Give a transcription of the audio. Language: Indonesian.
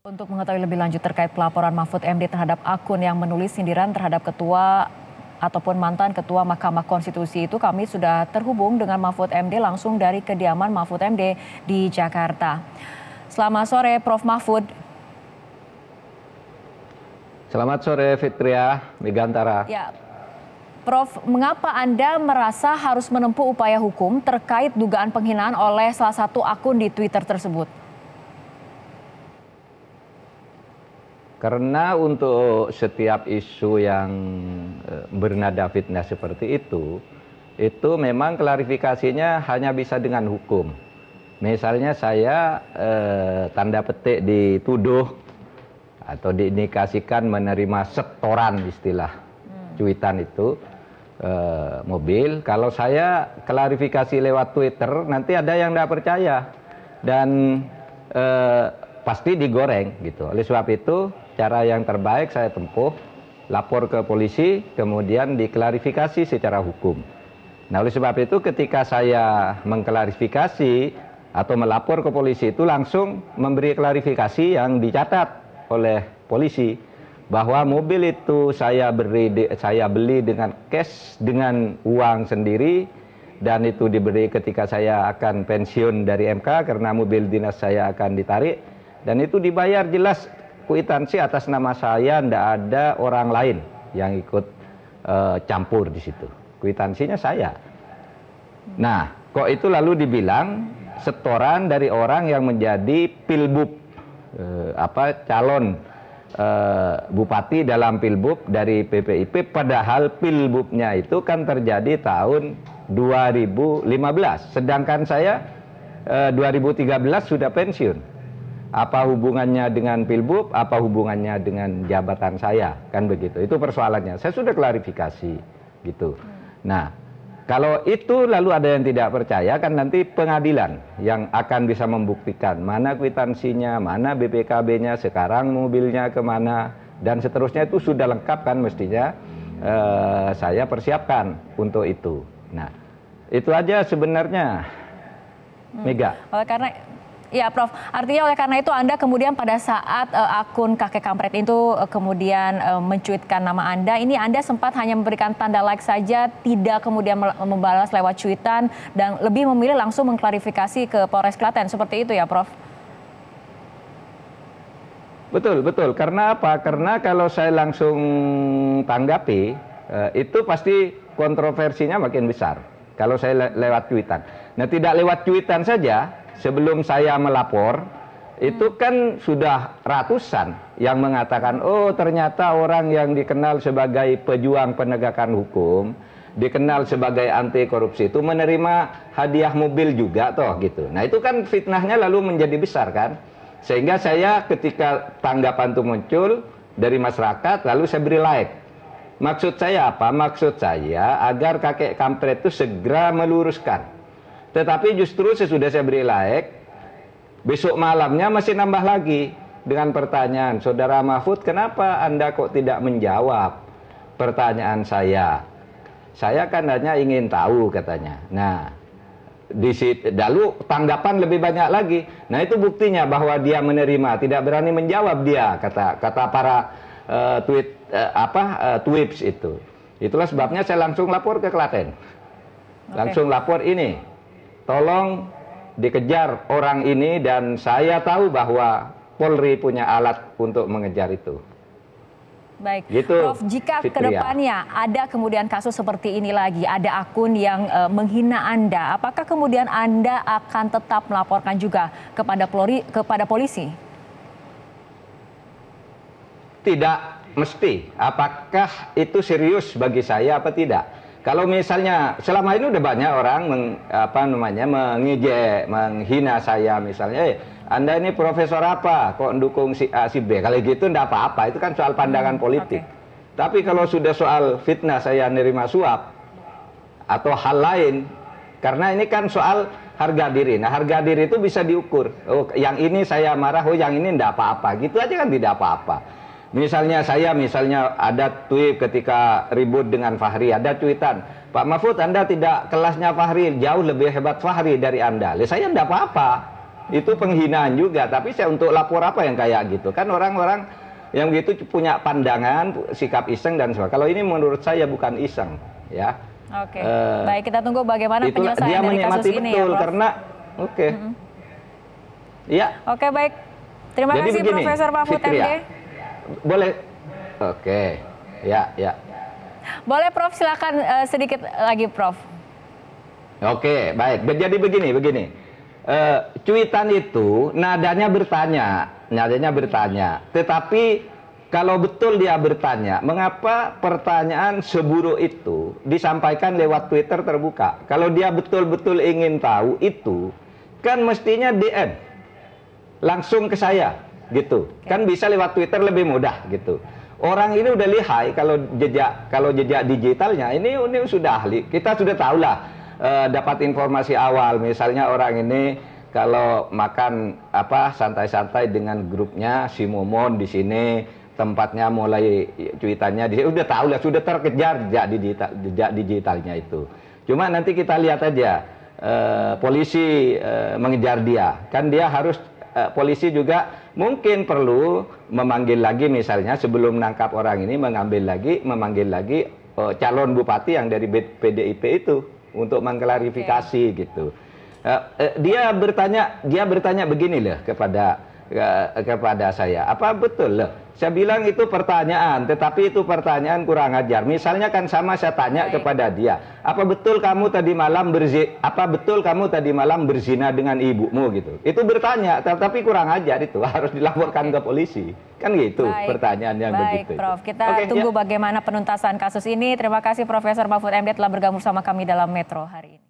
Untuk mengetahui lebih lanjut terkait pelaporan Mahfud MD terhadap akun yang menulis sindiran terhadap ketua ataupun mantan ketua Mahkamah Konstitusi itu, kami sudah terhubung dengan Mahfud MD langsung dari kediaman Mahfud MD di Jakarta. Selamat sore Prof. Mahfud. Selamat sore Fitria Megantara. Ya, Prof, mengapa Anda merasa harus menempuh upaya hukum terkait dugaan penghinaan oleh salah satu akun di Twitter tersebut? Karena untuk setiap isu yang bernada fitnah seperti itu memang klarifikasinya hanya bisa dengan hukum. Misalnya saya tanda petik dituduh atau diindikasikan menerima setoran istilah cuitan itu mobil. Kalau saya klarifikasi lewat Twitter nanti ada yang tidak percaya dan pasti digoreng gitu. Oleh sebab itu cara yang terbaik saya tempuh, lapor ke polisi, kemudian diklarifikasi secara hukum. Nah, oleh sebab itu ketika saya mengklarifikasi atau melapor ke polisi itu langsung memberi klarifikasi yang dicatat oleh polisi bahwa mobil itu saya beli dengan cash, dengan uang sendiri, dan itu diberi ketika saya akan pensiun dari MK karena mobil dinas saya akan ditarik, dan itu dibayar jelas kwitansi atas nama saya, tidak ada orang lain yang ikut campur di situ. Kwitansinya saya. Nah, kok itu lalu dibilang setoran dari orang yang menjadi pilbub calon bupati dalam pilbub dari PPIP, padahal pilbubnya itu kan terjadi tahun 2015, sedangkan saya 2013 sudah pensiun. Apa hubungannya dengan pilbub, apa hubungannya dengan jabatan saya, kan begitu. Itu persoalannya. Saya sudah klarifikasi gitu. Nah, kalau itu lalu ada yang tidak percaya, kan nanti pengadilan yang akan bisa membuktikan mana kwitansinya, mana BPKB-nya, sekarang mobilnya kemana, dan seterusnya. Itu sudah lengkap kan mestinya saya persiapkan untuk itu. Nah, itu aja sebenarnya, Mega. Karena ya, Prof. Artinya oleh karena itu Anda kemudian pada saat akun kakek kampret itu kemudian mencuitkan nama Anda, ini Anda sempat hanya memberikan tanda like saja, tidak kemudian membalas lewat cuitan, dan lebih memilih langsung mengklarifikasi ke Polres Klaten. Seperti itu ya, Prof? Betul, betul. Karena apa? Karena kalau saya langsung tanggapi, itu pasti kontroversinya makin besar. Kalau saya lewat cuitan. Nah, tidak lewat cuitan saja. Sebelum saya melapor, itu kan sudah ratusan yang mengatakan, oh ternyata orang yang dikenal sebagai pejuang penegakan hukum, dikenal sebagai anti korupsi itu menerima hadiah mobil juga toh gitu. Nah, itu kan fitnahnya lalu menjadi besar kan. Sehingga saya ketika tanggapan itu muncul dari masyarakat, lalu saya beri like. Maksud saya apa? Maksud saya agar kakek kampret itu segera meluruskan. Tetapi justru sesudah saya beri like, besok malamnya masih nambah lagi dengan pertanyaan, Saudara Mahfud, kenapa Anda kok tidak menjawab pertanyaan saya? Saya kan hanya ingin tahu, katanya. Nah, lalu tanggapan lebih banyak lagi. Nah, itu buktinya bahwa dia menerima, tidak berani menjawab dia, kata para tweets itu. Itulah sebabnya saya langsung lapor ke Klaten. Langsung lapor ini. Tolong dikejar orang ini, dan saya tahu bahwa Polri punya alat untuk mengejar itu. Baik, gitu, Prof, jika kedepannya ada kemudian kasus seperti ini lagi, ada akun yang menghina Anda, apakah kemudian Anda akan tetap melaporkan juga kepada polisi? Tidak mesti. Apakah itu serius bagi saya apa tidak? Kalau misalnya selama ini udah banyak orang mengejek, menghina saya misalnya, Anda ini profesor apa, kok mendukung si A, si B, kalau gitu enggak apa-apa, itu kan soal pandangan politik. Tapi kalau sudah soal fitnah saya nerima suap atau hal lain, karena ini kan soal harga diri. Nah, harga diri itu bisa diukur. Oh, yang ini saya marah, oh yang ini enggak apa-apa, gitu aja kan tidak apa-apa. Misalnya ada tweet ketika ribut dengan Fahri, ada tweetan, Pak Mahfud, Anda tidak kelasnya Fahri, jauh lebih hebat Fahri dari Anda. Saya enggak apa-apa. Itu penghinaan juga, tapi saya untuk lapor apa yang kayak gitu? Kan orang-orang yang gitu punya pandangan, sikap iseng dan sebagainya. Kalau ini menurut saya bukan iseng, ya. Oke, baik, kita tunggu bagaimana penyelesaian dia dari kasus menikmati ini betul, ya, Prof. karena ya. Oke, baik. Terima Jadi kasih begini, Profesor Mahfud Fitria, MD. Boleh, oke, ya. Boleh Prof, silakan sedikit lagi Prof. Oke, baik. Jadi begini. Cuitan itu nadanya bertanya. Tetapi kalau betul dia bertanya, mengapa pertanyaan seburuk itu disampaikan lewat Twitter terbuka? Kalau dia betul-betul ingin tahu itu, kan mestinya DM langsung ke saya, gitu. Kan bisa lewat Twitter lebih mudah, gitu. Orang ini udah lihai kalau jejak digitalnya ini sudah ahli. Kita sudah tahu lah. Dapat informasi awal, misalnya orang ini kalau makan santai-santai dengan grupnya si Momon di sini, tempatnya mulai cuitannya di sini, udah tahu lah, sudah terkejar jejak digitalnya itu. Cuma nanti kita lihat aja polisi mengejar dia, kan dia harus polisi juga mungkin perlu memanggil lagi, misalnya sebelum menangkap orang ini memanggil lagi calon bupati yang dari PDIP itu untuk mengklarifikasi gitu. Dia bertanya begini loh kepada saya. Apa betul loh? Saya bilang itu pertanyaan, tetapi itu pertanyaan kurang ajar. Misalnya kan sama saya tanya kepada dia, apa betul kamu tadi malam berzina dengan ibumu gitu. Itu bertanya, tetapi kurang ajar, itu harus dilaporkan ke polisi. Kan gitu pertanyaannya begitu. Baik, Prof. Kita tunggu bagaimana penuntasan kasus ini. Terima kasih Profesor Mahfud MD telah bergabung bersama kami dalam Metro hari ini.